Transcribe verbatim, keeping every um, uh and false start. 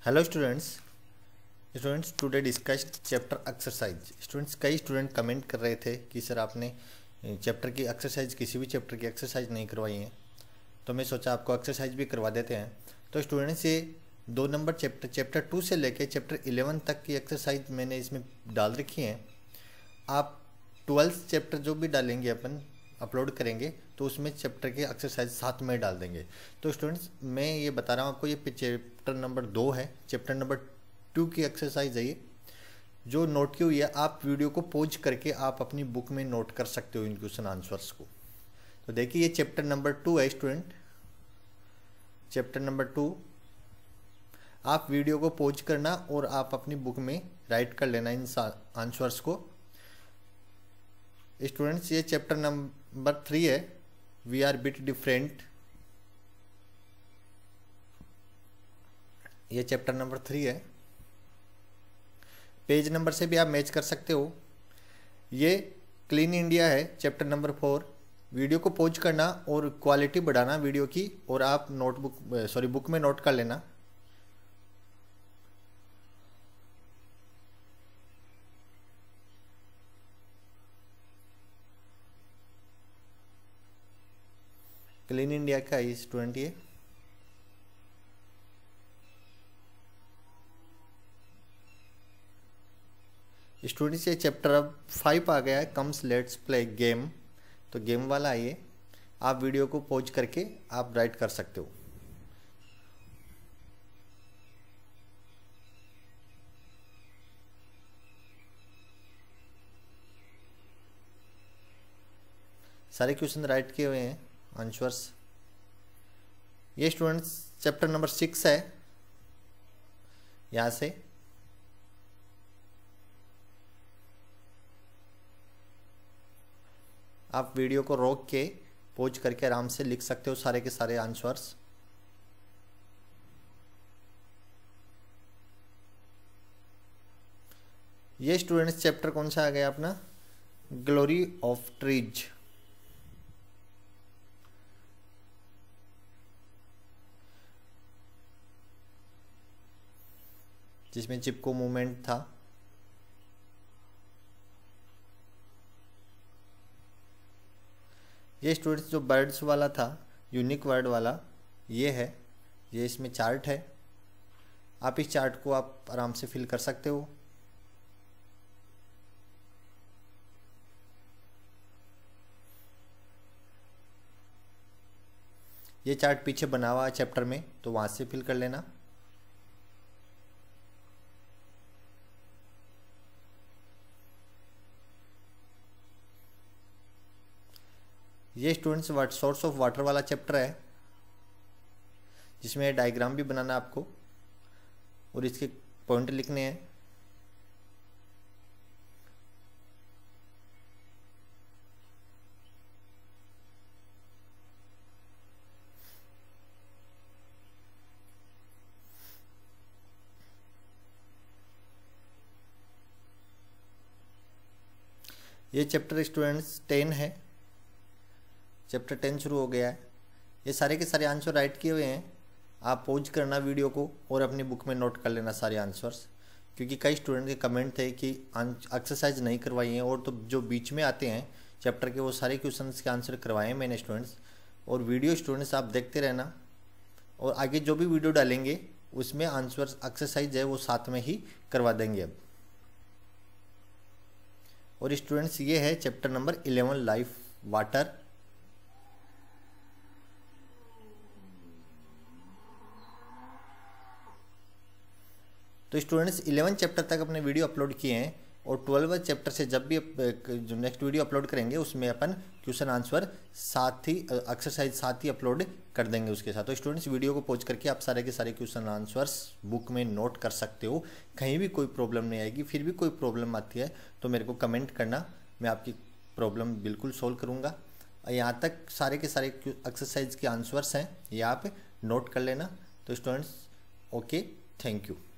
Hello students students today discussed chapter exercise. Students कई student comment कर रहे थे कि सर आपने चैप्टर की एक्सरसाइज किसी भी चैप्टर की एक्सरसाइज नहीं करवाई है, तो मैं सोचा आपको एक्सरसाइज भी करवा देते हैं। तो स्टूडेंट्स ये दो नंबर चैप्टर चैप्टर टू से लेके चैप्टर इलेवन तक की एक्सरसाइज मैंने इसमें डाल रखी हैं। आप ट्वेल्थ चैप्टर जो भी डालेंगे अपन अपलोड करेंगे तो उसमें चैप्टर के एक्सरसाइज साथ में डाल देंगे। तो स्टूडेंट्स मैं ये बता रहा हूँ आपको, ये चैप्टर नंबर दो है, चैप्टर नंबर टू की एक्सरसाइज है। ये जो नोट की हुई है आप वीडियो को पॉज करके आप अपनी बुक में नोट कर सकते हो इन क्वेश्चन आंसर्स को। तो देखिए ये चैप्टर नंबर टू है स्टूडेंट, चैप्टर नंबर टू। आप वीडियो को पॉज करना और आप अपनी बुक में राइट कर लेना इन आंसर्स को। स्टूडेंट्स ये चैप्टर नंबर थ्री है, वी आर बिट डिफरेंट। ये चैप्टर नंबर थ्री है, पेज नंबर से भी आप मैच कर सकते हो। ये क्लीन इंडिया है, चैप्टर नंबर फोर। वीडियो को पॉज करना और क्वालिटी बढ़ाना वीडियो की, और आप नोटबुक सॉरी बुक में नोट कर लेना। क्लीन इंडिया का है स्टूडेंट ये। स्टूडेंट्स ये चैप्टर अब फाइव आ गया है, कम्स लेट्स प्ले गेम। तो गेम वाला है ये, आप वीडियो को पॉज करके आप राइट कर सकते हो। सारे क्वेश्चन राइट किए हुए हैं आंसर्स। ये स्टूडेंट्स चैप्टर नंबर सिक्स है, यहां से आप वीडियो को रोक के पॉज करके आराम से लिख सकते हो सारे के सारे आंसर्स। ये स्टूडेंट्स चैप्टर कौन सा आ गया अपना, ग्लोरी ऑफ ट्रीज। जिसमें चिपको मूवमेंट था। ये स्टूडेंट्स जो बर्ड्स वाला था, यूनिक वर्ड वाला, ये है। ये इसमें चार्ट है, आप इस चार्ट को आप आराम से फिल कर सकते हो। ये चार्ट पीछे बना हुआ है चैप्टर में, तो वहां से फिल कर लेना। ये students what source of water वाला चैप्टर है, जिसमें डायग्राम भी बनाना आपको और इसके पॉइंट लिखने हैं। ये चैप्टर स्टूडेंट्स टेन है, चैप्टर टेन शुरू हो गया है। ये सारे के सारे आंसर राइट किए हुए हैं, आप पॉज करना वीडियो को और अपनी बुक में नोट कर लेना सारे आंसर्स। क्योंकि कई स्टूडेंट के कमेंट थे कि एक्सरसाइज नहीं करवाई हैं, और तो जो बीच में आते हैं चैप्टर के वो सारे क्वेश्चंस के आंसर करवाए हैं मैंने स्टूडेंट्स। और वीडियो स्टूडेंट्स आप देखते रहना, और आगे जो भी वीडियो डालेंगे उसमें आंसर एक्सरसाइज है वो साथ में ही करवा देंगे अब। और स्टूडेंट्स ये है chapter number eleven, life water. तो स्टूडेंट्स इलेवन चैप्टर तक अपने वीडियो अपलोड किए हैं, और ट्वेल्व चैप्टर से जब भी जो नेक्स्ट वीडियो अपलोड करेंगे उसमें अपन क्वेश्चन आंसर साथ ही एक्सरसाइज साथ ही अपलोड कर देंगे उसके साथ। तो स्टूडेंट्स वीडियो को पॉज करके आप सारे के सारे क्वेश्चन आंसर्स बुक में नोट कर सकते हो, कहीं भी कोई प्रॉब्लम नहीं आएगी। फिर भी कोई प्रॉब्लम आती है तो मेरे को कमेंट करना, मैं आपकी प्रॉब्लम बिल्कुल सोल्व करूँगा। यहाँ तक सारे के सारे एक्सरसाइज के आंसर्स हैं, ये आप नोट कर लेना। तो स्टूडेंट्स ओके, थैंक यू।